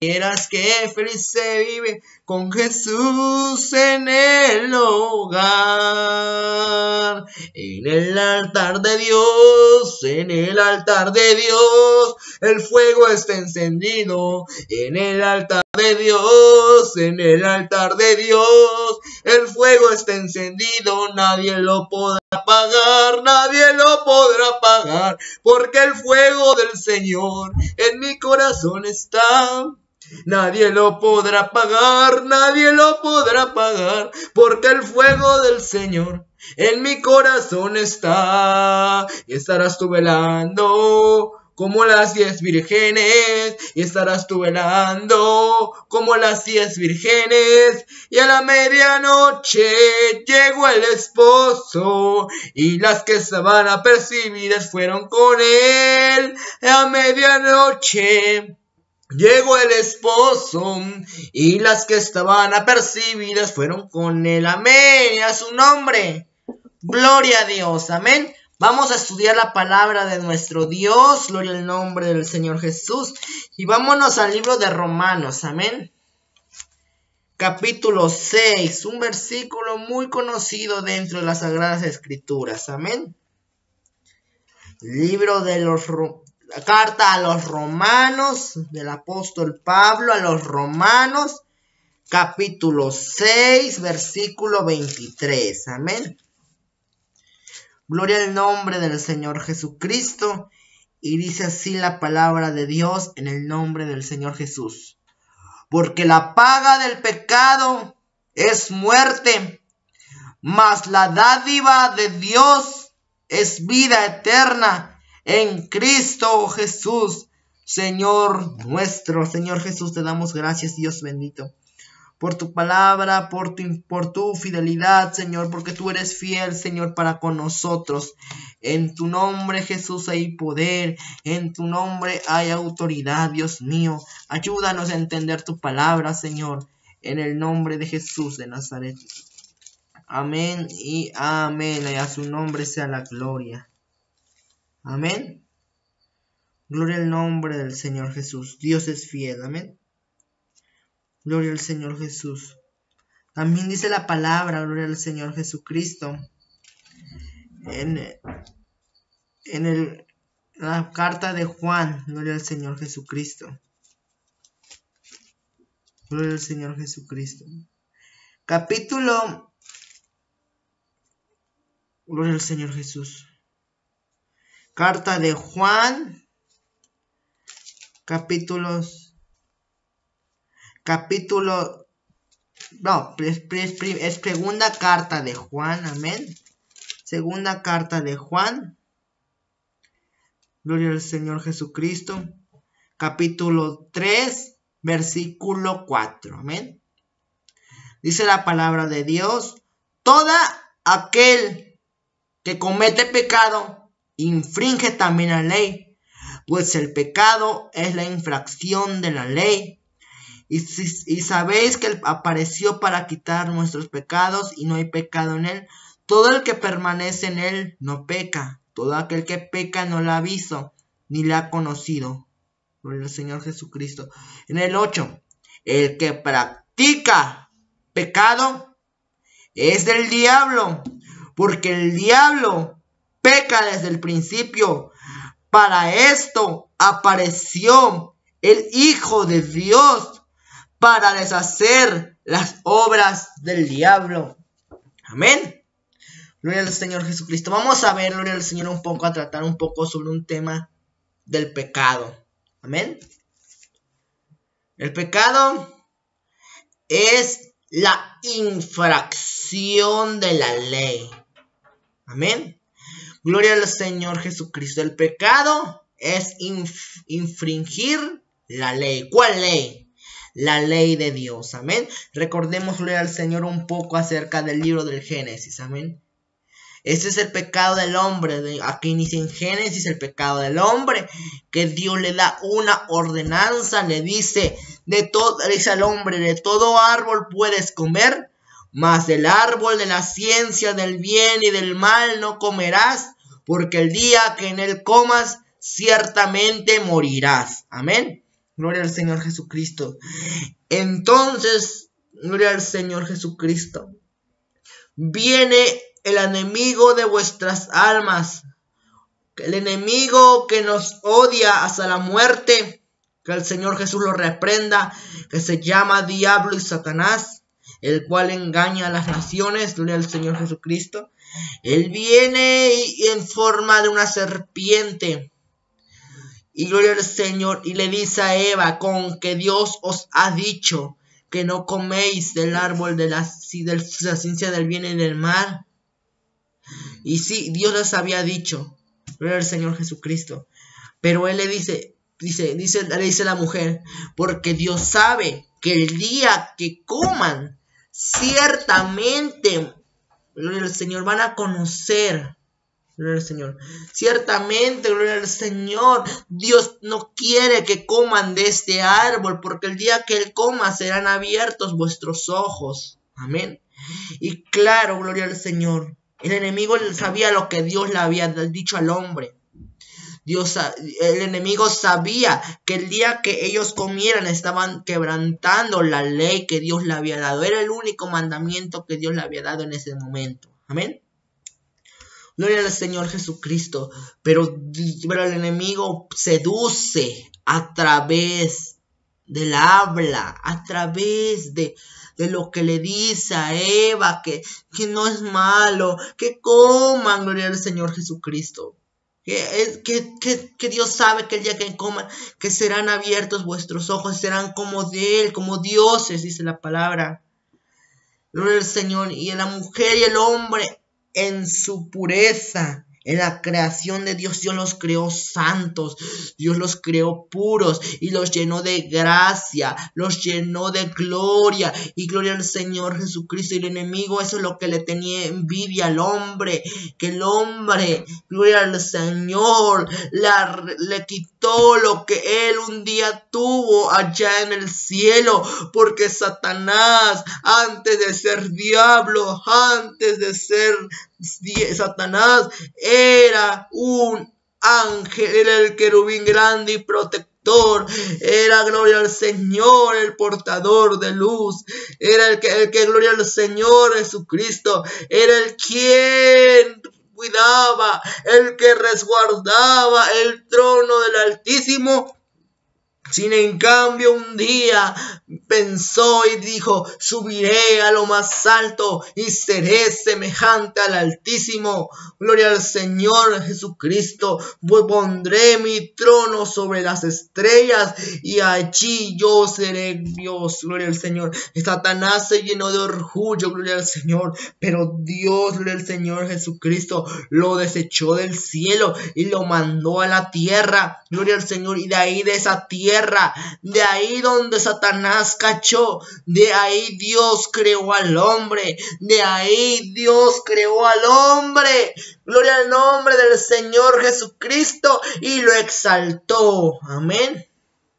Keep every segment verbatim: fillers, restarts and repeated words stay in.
Vieras que feliz se vive con Jesús en el hogar. En el altar de Dios, en el altar de Dios, el fuego está encendido. En el altar de Dios, en el altar de Dios, el fuego está encendido. Nadie lo podrá apagar, nadie lo podrá apagar, porque el fuego del Señor en mi corazón está. Nadie lo podrá apagar, nadie lo podrá apagar, porque el fuego del Señor en mi corazón está. Y estarás tú velando como las diez vírgenes, y estarás tú velando como las diez vírgenes, y a la medianoche llegó el esposo, y las que estaban apercibidas fueron con él. A medianoche llegó el esposo, y las que estaban apercibidas fueron con él. Amén, a su nombre. Gloria a Dios, amén. Vamos a estudiar la palabra de nuestro Dios, gloria al nombre del Señor Jesús. Y vámonos al libro de Romanos, amén. Capítulo seis, un versículo muy conocido dentro de las Sagradas Escrituras, amén. Libro de los... La carta a los Romanos, del apóstol Pablo a los Romanos, capítulo seis, versículo veintitrés, amén. Gloria al nombre del Señor Jesucristo. Y dice así la palabra de Dios en el nombre del Señor Jesús. Porque la paga del pecado es muerte, mas la dádiva de Dios es vida eterna en Cristo Jesús, Señor nuestro. Señor Jesús, te damos gracias, Dios bendito, por tu palabra, por tu, por tu fidelidad, Señor, porque tú eres fiel, Señor, para con nosotros. En tu nombre, Jesús, hay poder. En tu nombre hay autoridad, Dios mío. Ayúdanos a entender tu palabra, Señor, en el nombre de Jesús de Nazaret. Amén y amén. Y a su nombre sea la gloria. Amén. Gloria al nombre del Señor Jesús. Dios es fiel. Amén. Gloria al Señor Jesús. También dice la palabra, gloria al Señor Jesucristo, en, en el, la carta de Juan, gloria al Señor Jesucristo. Gloria al Señor Jesucristo. Capítulo, gloria al Señor Jesús. Carta de Juan, capítulos. Capítulo, no, es, es, es segunda carta de Juan, amén. Segunda carta de Juan, gloria al Señor Jesucristo, capítulo tres, versículo cuatro, amén. Dice la palabra de Dios: toda aquel que comete pecado infringe también la ley, pues el pecado es la infracción de la ley. Y, si, y sabéis que él apareció para quitar nuestros pecados, y no hay pecado en él. Todo el que permanece en él no peca. Todo aquel que peca no la ha visto, ni la ha conocido. Gloria al Señor Jesucristo. En el ocho. El que practica pecado es del diablo, porque el diablo peca desde el principio. Para esto apareció el Hijo de Dios, para deshacer las obras del diablo. Amén. Gloria al Señor Jesucristo. Vamos a ver, gloria al Señor, un poco, a tratar un poco sobre un tema del pecado. Amén. El pecado es la infracción de la ley. Amén. Gloria al Señor Jesucristo. El pecado es inf infringir la ley. ¿Cuál ley? La ley de Dios, amén. Recordemos, gloria al Señor, un poco acerca del libro del Génesis, amén. Ese es el pecado del hombre. De, aquí inicia en Génesis el pecado del hombre, que Dios le da una ordenanza, le dice, de todo, le dice al hombre: de todo árbol puedes comer, mas del árbol de la ciencia del bien y del mal no comerás, porque el día que en él comas, ciertamente morirás. Amén. Gloria al Señor Jesucristo. Entonces, gloria al Señor Jesucristo. Viene el enemigo de vuestras almas, el enemigo que nos odia hasta la muerte, que el Señor Jesús lo reprenda, que se llama Diablo y Satanás, el cual engaña a las naciones. Gloria al Señor Jesucristo. Él viene en forma de una serpiente. Y gloria al Señor, y le dice a Eva, con que Dios os ha dicho que no coméis del árbol de la, de la ciencia del bien y del mal. Y sí, Dios les había dicho, gloria al Señor Jesucristo. Pero él le dice, dice, dice, le dice a la mujer, porque Dios sabe que el día que coman, ciertamente, gloria al Señor, van a conocer. Gloria al Señor. Ciertamente, gloria al Señor, Dios no quiere que coman de este árbol, porque el día que Él coma serán abiertos vuestros ojos. Amén. Y claro, gloria al Señor, el enemigo sabía lo que Dios le había dicho al hombre. Dios, el enemigo sabía que el día que ellos comieran estaban quebrantando la ley que Dios le había dado. Era el único mandamiento que Dios le había dado en ese momento. Amén. Gloria al Señor Jesucristo. Pero, pero el enemigo seduce a través del habla, a través de, de lo que le dice a Eva, que, que no es malo, que coman, gloria al Señor Jesucristo. Que, es, que, que, que Dios sabe que el día que coman, que serán abiertos vuestros ojos, serán como de Él, como dioses, dice la palabra. Gloria al Señor. Y la mujer y el hombre, en su pureza, en la creación de Dios, Dios los creó santos, Dios los creó puros y los llenó de gracia, los llenó de gloria, y gloria al Señor Jesucristo. Y el enemigo, eso es lo que le tenía envidia al hombre, que el hombre, gloria al Señor, la, le quitó lo que él un día tuvo allá en el cielo, porque Satanás, antes de ser diablo, antes de ser Satanás, era un ángel, era el querubín grande y protector, era, gloria al Señor, el portador de luz, era el que, el que gloria al Señor Jesucristo, era el quien cuidaba, el que resguardaba el trono del Altísimo. Sin en cambio un día pensó y dijo, subiré a lo más alto y seré semejante al Altísimo. Gloria al Señor Jesucristo. Pondré mi trono sobre las estrellas y allí yo seré Dios. Gloria al Señor. Satanás se llenó de orgullo, gloria al Señor. Pero Dios, gloria al Señor Jesucristo, lo desechó del cielo y lo mandó a la tierra. Gloria al Señor. Y de ahí, de esa tierra, de ahí donde Satanás cachó, de ahí Dios creó al hombre, de ahí Dios creó al hombre, gloria al nombre del Señor Jesucristo, y lo exaltó. Amén.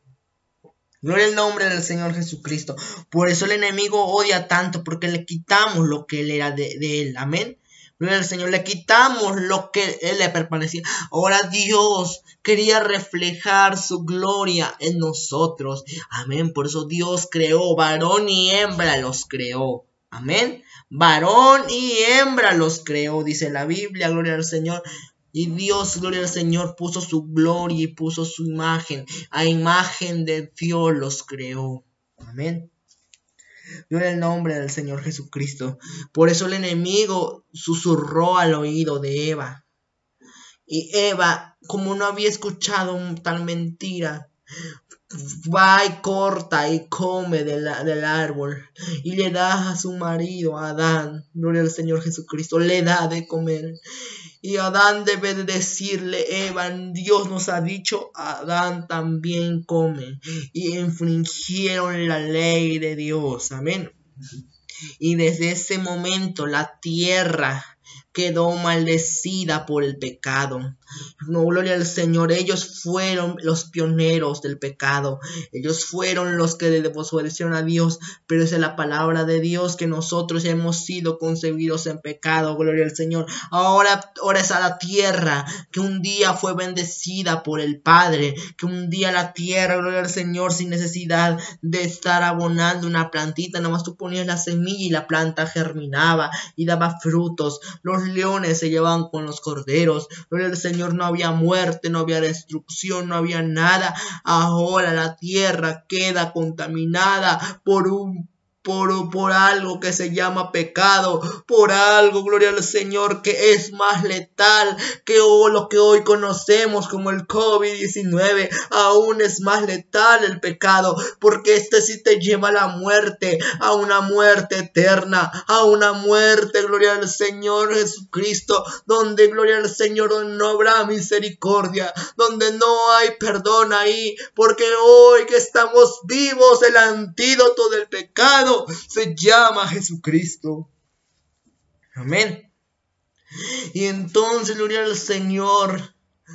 Gloria al nombre del Señor Jesucristo. Por eso el enemigo odia tanto, porque le quitamos lo que él era de, de él. Amén. Gloria al Señor, le quitamos lo que él le pertenecía. Ahora Dios quería reflejar su gloria en nosotros. Amén. Por eso Dios creó, varón y hembra los creó. Amén. Varón y hembra los creó, dice la Biblia. Gloria al Señor. Y Dios, gloria al Señor, puso su gloria y puso su imagen. A imagen de Dios los creó. Amén. Gloria al nombre del Señor Jesucristo. Por eso el enemigo susurró al oído de Eva. Y Eva, como no había escuchado tal mentira, va y corta y come de la, del árbol. Y le da a su marido, a Adán, gloria al Señor Jesucristo, le da de comer. Y Adán debe de decirle, Eva, Dios nos ha dicho, Adán también come. Y infringieron la ley de Dios. Amén. Y desde ese momento la tierra quedó maldecida por el pecado. No, gloria al Señor. Ellos fueron los pioneros del pecado. Ellos fueron los que desobedecieron a Dios. Pero esa es la palabra de Dios, que nosotros hemos sido concebidos en pecado. Gloria al Señor. Ahora, ahora es a la tierra que un día fue bendecida por el Padre. Que un día la tierra, gloria al Señor, sin necesidad de estar abonando una plantita. Nomás tú ponías la semilla y la planta germinaba y daba frutos. Los leones se llevaban con los corderos. Gloria al Señor. No había muerte, no había destrucción, no había nada. Ahora la tierra queda contaminada por un Por, por algo que se llama pecado, por algo, gloria al Señor, que es más letal que oh, lo que hoy conocemos como el COVID diecinueve. Aún es más letal el pecado, porque este sí te lleva a la muerte, a una muerte eterna, a una muerte, gloria al Señor Jesucristo, donde, gloria al Señor, donde no habrá misericordia, donde no hay perdón ahí, porque hoy que estamos vivos, el antídoto del pecado se llama Jesucristo. Amén. Y entonces, gloria al Señor.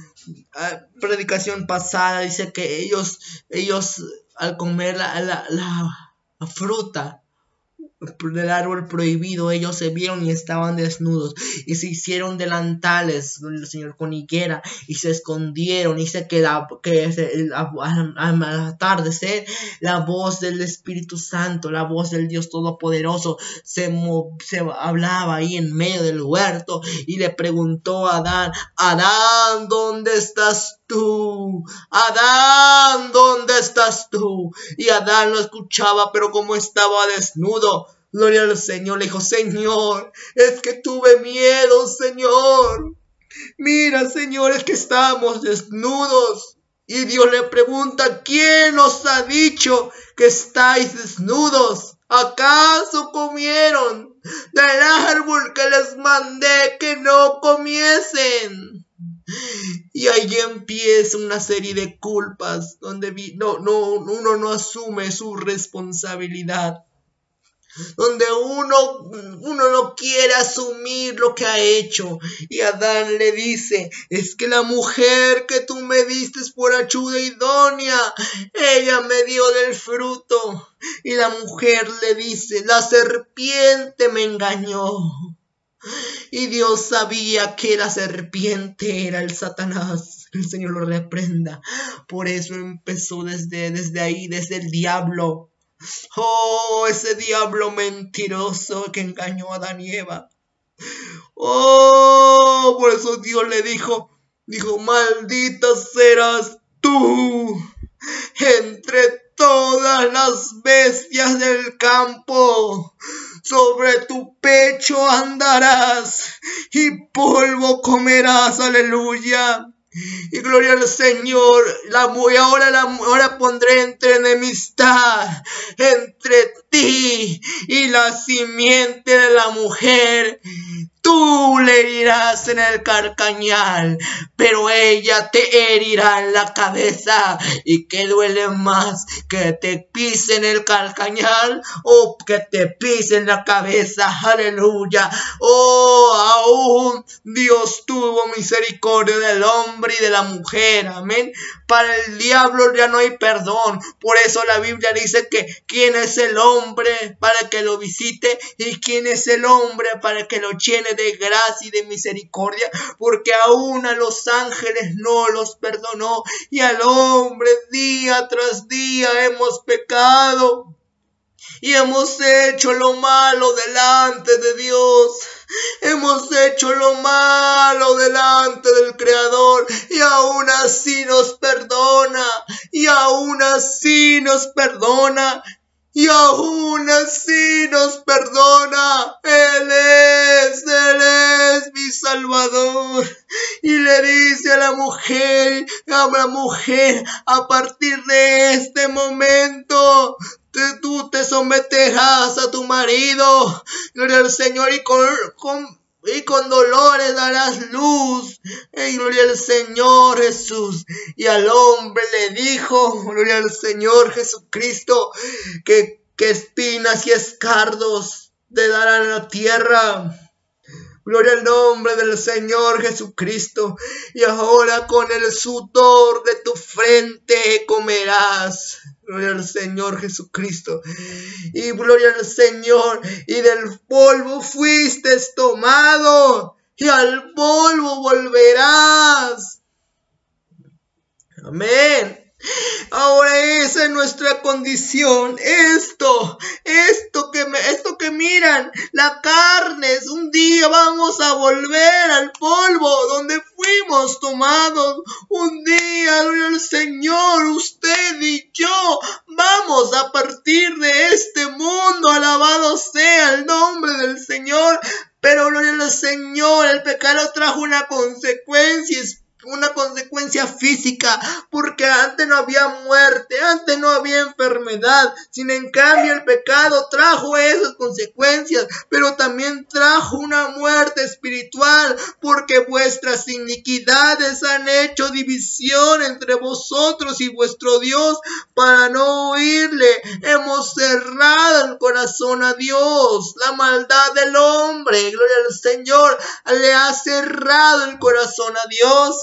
Predicación pasada dice que ellos, ellos al comer la, la, la, la fruta del árbol prohibido, ellos se vieron y estaban desnudos y se hicieron delantales, el Señor, con higuera, y se escondieron. Y se queda que al atardecer la voz del Espíritu Santo, la voz del Dios Todopoderoso se, se hablaba ahí en medio del huerto y le preguntó a Adán: Adán, ¿dónde estás tú? Adán, ¿dónde estás tú? Y Adán lo escuchaba, pero como estaba desnudo, gloria al Señor, le dijo: Señor, es que tuve miedo, Señor. Mira, Señor, es que estamos desnudos. Y Dios le pregunta: ¿quién os ha dicho que estáis desnudos? ¿Acaso comieron del árbol que les mandé que no comiesen? Y ahí empieza una serie de culpas donde vi, no, no, uno no asume su responsabilidad, donde uno, uno no quiere asumir lo que ha hecho. Y Adán le dice: es que la mujer que tú me diste por ayuda idónea, ella me dio del fruto. Y la mujer le dice: la serpiente me engañó. Y Dios sabía que la serpiente era el Satanás. El Señor lo reprenda. Por eso empezó desde, desde ahí, desde el diablo. Oh, ese diablo mentiroso que engañó a Adán y Eva. Oh, por eso Dios le dijo, dijo: maldita serás tú entre todas las bestias del campo. Sobre tu pecho andarás y polvo comerás. Aleluya. Y gloria al Señor. La, y ahora, la, ahora pondré entre enemistad entre ti y la simiente de la mujer. Tú le herirás en el carcañal, pero ella te herirá en la cabeza. ¿Y qué duele más? ¿Que te pisen el carcañal o que te pisen la cabeza? Aleluya. Oh, aún Dios tuvo misericordia del hombre y de la mujer. Amén. Para el diablo ya no hay perdón. Por eso la Biblia dice que ¿quién es el hombre para que lo visite? ¿Y quién es el hombre para que lo llene de gracia y de misericordia? Porque aún a los ángeles no los perdonó, y al hombre día tras día hemos pecado y hemos hecho lo malo delante de Dios. Hemos hecho lo malo delante del Creador, y aún así nos perdona, y aún así nos perdona. Y aún así nos perdona. Él es, Él es mi Salvador. Y le dice a la mujer, a la mujer, a partir de este momento, te, tú te someterás a tu marido. Gloria al Señor. Y con, con y con dolores darás luz. Y gloria al Señor Jesús. Y al hombre le dijo, gloria al Señor Jesucristo, que, que espinas y escardos te darán la tierra. Gloria al nombre del Señor Jesucristo. Y ahora con el sudor de tu frente comerás. Gloria al Señor Jesucristo. Y gloria al Señor. Y del polvo fuiste tomado. Y al polvo volverás. Amén. Ahora esa es nuestra condición. Esto, esto que me, esto que miran, la carne, es un día vamos a volver al polvo donde fuimos tomados. Un día, gloria al Señor, usted y yo vamos a partir de este mundo. Alabado sea el nombre del Señor. Pero gloria al Señor, el pecado trajo una consecuencia espiritual. Una consecuencia física, porque antes no había muerte, antes no había enfermedad. Sin en cambio el pecado trajo esas consecuencias, pero también trajo una muerte espiritual, porque vuestras iniquidades han hecho división entre vosotros y vuestro Dios, para no oírle. Hemos cerrado el corazón a Dios. La maldad del hombre, gloria al Señor, le ha cerrado el corazón a Dios.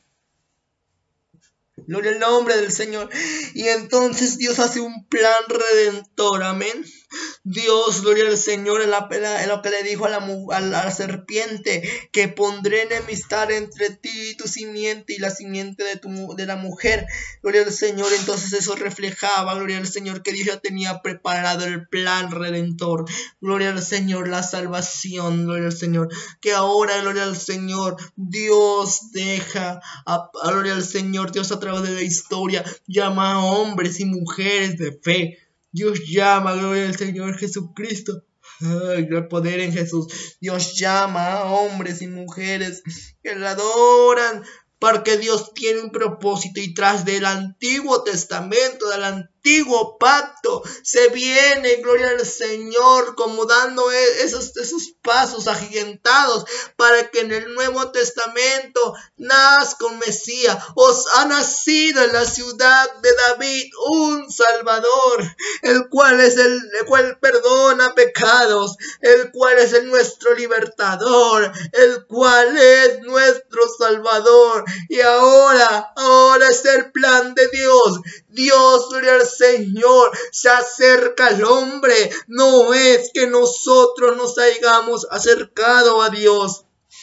Gloria al nombre del Señor. Y entonces Dios hace un plan redentor. Amén. Dios, gloria al Señor, en, la, en lo que le dijo a la, a la serpiente, que pondré enemistad entre ti y tu simiente y la simiente de, tu, de la mujer. Gloria al Señor. Entonces eso reflejaba, gloria al Señor, que Dios ya tenía preparado el plan redentor. Gloria al Señor, la salvación, gloria al Señor. Que ahora, gloria al Señor, Dios deja, a, a, gloria al Señor, Dios a través de la historia llama a hombres y mujeres de fe. Dios llama, gloria al Señor Jesucristo. Ay, el poder en Jesús. Dios llama a hombres y mujeres que le adoran, porque Dios tiene un propósito, y tras del Antiguo Testamento, del Antiguo Pacto, se viene, gloria al Señor, como dando esos, esos pasos agigantados para que en el Nuevo Testamento nazca un Mesías. Os ha nacido en la ciudad de David un Salvador, el cual es el, el cual perdona pecados, el cual es el nuestro libertador, el cual es nuestro Salvador. Y ahora, ahora es el plan de Dios. Dios, gloria al Señor, se acerca al hombre. No es que nosotros nos hayamos acercado a Dios.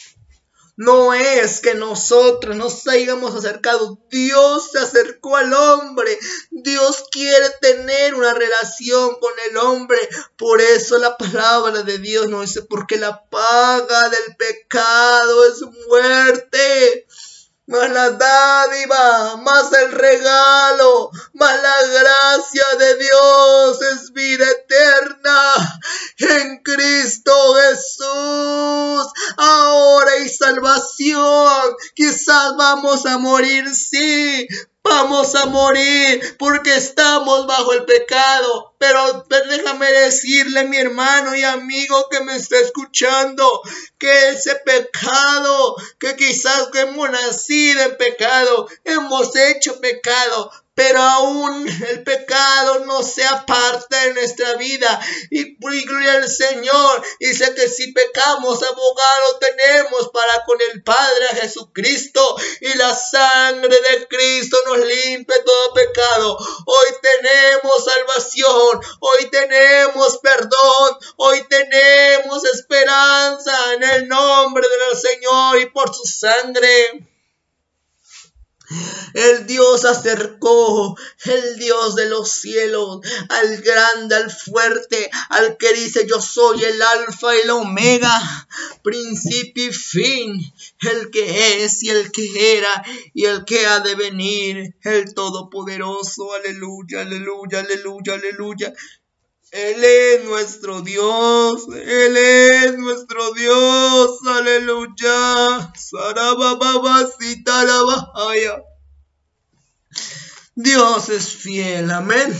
No es que nosotros nos hayamos acercado. Dios se acercó al hombre. Dios quiere tener una relación con el hombre. Por eso la palabra de Dios nos dice, porque la paga del pecado es muerte. Más la dádiva, más el regalo, más la gracia de Dios es vida eterna en Cristo Jesús. Ahora hay salvación. Quizás vamos a morir, sí. Vamos a morir porque estamos bajo el pecado. Pero déjame decirle, mi hermano y amigo que me está escuchando, que ese pecado, que quizás hemos nacido en pecado, hemos hecho pecado, pero aún el pecado no sea parte de nuestra vida. Y gloria al Señor, dice que si pecamos, abogado tenemos para con el Padre, a Jesucristo, y la sangre de Cristo nos limpia todo pecado. Hoy tenemos salvación, hoy tenemos perdón, hoy tenemos esperanza en el nombre del Señor y por su sangre. El Dios acercó, el Dios de los cielos, al grande, al fuerte, al que dice yo soy el alfa y el omega, principio y fin, el que es y el que era y el que ha de venir, el todopoderoso. Aleluya, aleluya, aleluya, aleluya. Él es nuestro Dios, Él es nuestro Dios, aleluya. Dios es fiel, amén.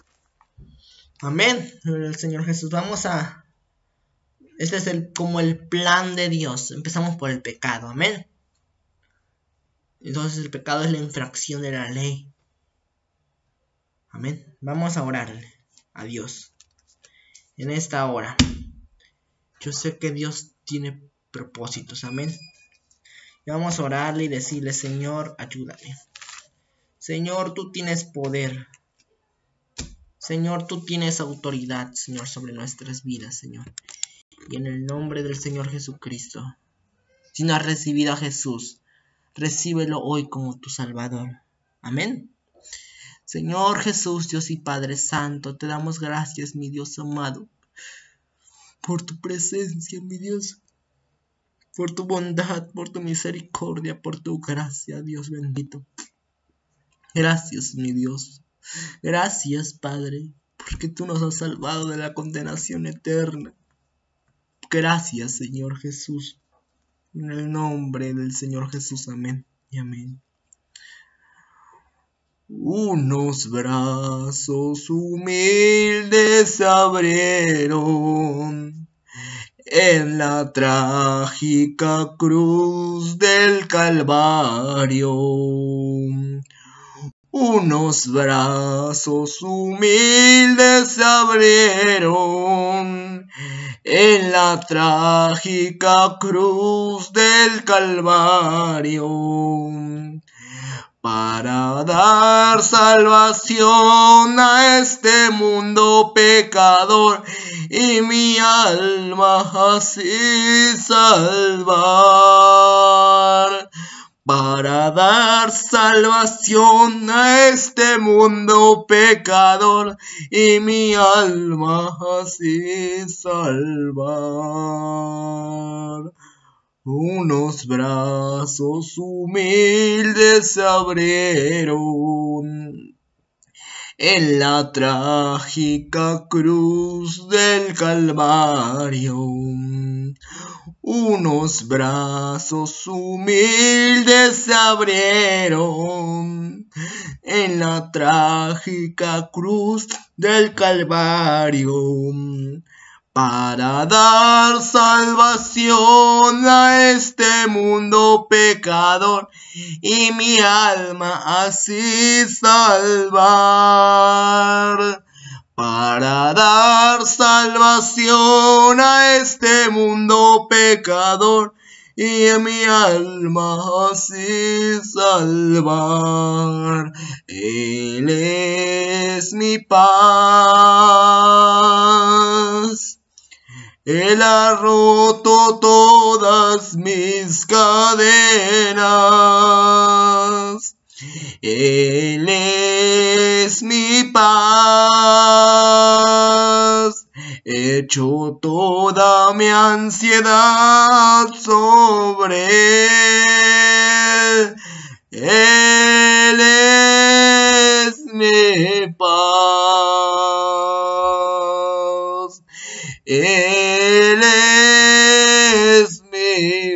Amén. El Señor Jesús, vamos a... Este es el, como el plan de Dios. Empezamos por el pecado, amén. Entonces el pecado es la infracción de la ley. Amén. Vamos a orarle a Dios en esta hora. Yo sé que Dios tiene propósitos, amén. Y vamos a orarle y decirle, Señor, ayúdame. Señor, tú tienes poder. Señor, tú tienes autoridad, Señor, sobre nuestras vidas, Señor. Y en el nombre del Señor Jesucristo, si no has recibido a Jesús, recíbelo hoy como tu Salvador. Amén. Señor Jesús, Dios y Padre Santo, te damos gracias, mi Dios amado, por tu presencia, mi Dios, por tu bondad, por tu misericordia, por tu gracia, Dios bendito. Gracias, mi Dios. Gracias, Padre, porque tú nos has salvado de la condenación eterna. Gracias, Señor Jesús. En el nombre del Señor Jesús, amén y amén. Unos brazos humildes se abrieron en la trágica cruz del Calvario. Unos brazos humildes se abrieron en la trágica cruz del Calvario para dar salvación a este mundo pecador y mi alma así salvar. Para dar salvación a este mundo pecador y mi alma así salvar. Unos brazos humildes se abrieron en la trágica cruz del Calvario. Unos brazos humildes se abrieron en la trágica cruz del Calvario para dar salvación a este mundo pecador y mi alma así salvar. Para dar salvación a este mundo pecador y a mi alma así salvar. Él es mi paz. Él ha roto todas mis cadenas. Él es mi paz. Echo toda mi ansiedad sobre él. Él es mi paz. Él es mi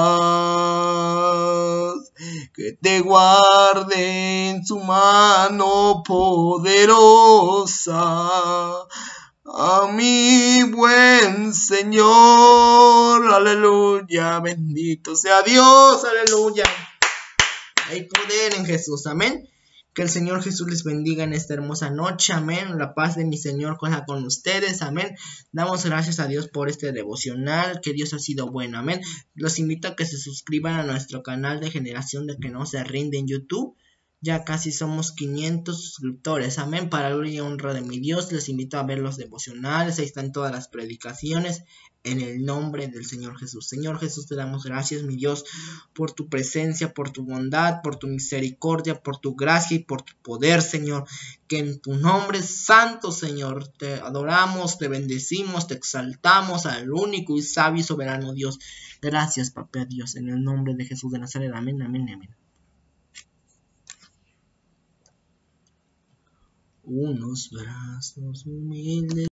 paz. Que te guarde en su mano poderosa. A mi buen Señor, aleluya, bendito sea Dios, aleluya. Hay poder en Jesús, amén. Que el Señor Jesús les bendiga en esta hermosa noche, amén. La paz de mi Señor sea con ustedes, amén. Damos gracias a Dios por este devocional, que Dios ha sido bueno, amén. Los invito a que se suscriban a nuestro canal de Generación de que no se rinde en YouTube. Ya casi somos quinientos suscriptores, amén. Para gloria y honra de mi Dios, les invito a ver los devocionales, ahí están todas las predicaciones, en el nombre del Señor Jesús. Señor Jesús, te damos gracias, mi Dios, por tu presencia, por tu bondad, por tu misericordia, por tu gracia y por tu poder, Señor. Que en tu nombre santo, Señor, te adoramos, te bendecimos, te exaltamos al único y sabio y soberano Dios. Gracias, Papá Dios, en el nombre de Jesús de Nazaret. Amén, amén, amén. Unos brazos humildes.